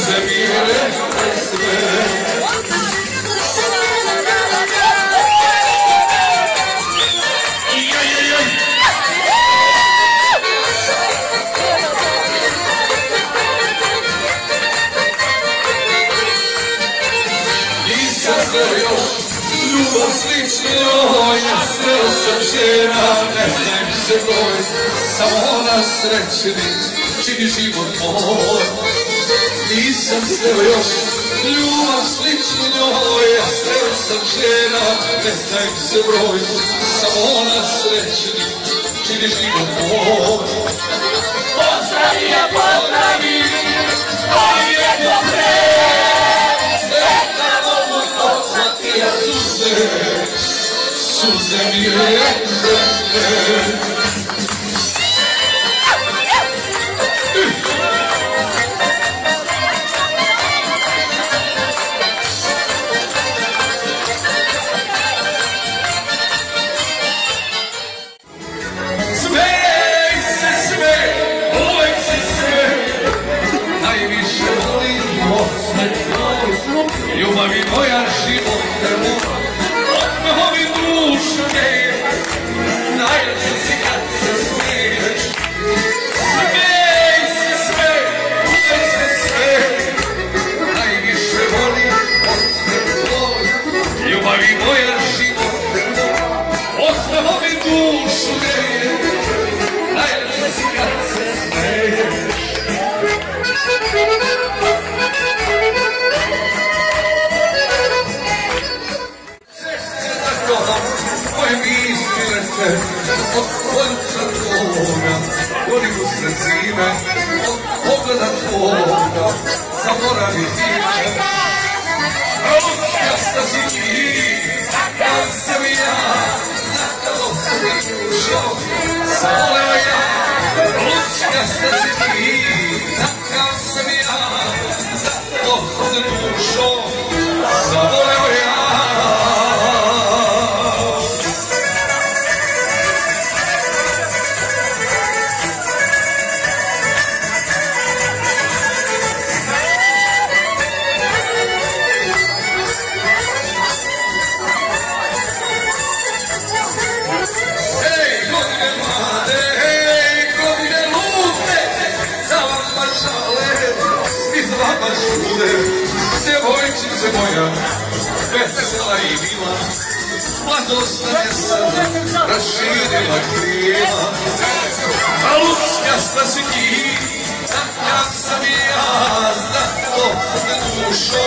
suze mi rekle sve. Ljubav slični njoj, ja sreo sam žena, ne znam se broj, samo ona srećni čini život moj. Nisam sreo još ljubav slični njoj, ja sreo sam žena, ne znam se broj, samo ona srećni čini život moj. Pozdravi je, pozdravi, koji je dobre, suze mi rekle Smej se sve, uvek si sve, najviše volim osmeh tvoj, ljubavi moja život te moj. Osmehovi duše, najljepše si kad se smiješ. Smej se sve, uvek se sve, najviše volim osmeh tvoj, ljubavi moja život te moj. Osmehovi duše, najljepše si kad se smiješ. Moje misli lete od konca tvoga, koliko srcine od pogleda tvoga, zaboravi ti me. Ručkasta si ti, takav sam ja, zato sam ti dušo, zavoleo ja. Ručkasta si ti, takav sam ja, zato sam dušo, zavoleo ja. Djevojčice moja, vesela i mila, mladost nam je sada raširila krila. A lučkasta si ti, takav sam i ja, zato me dušo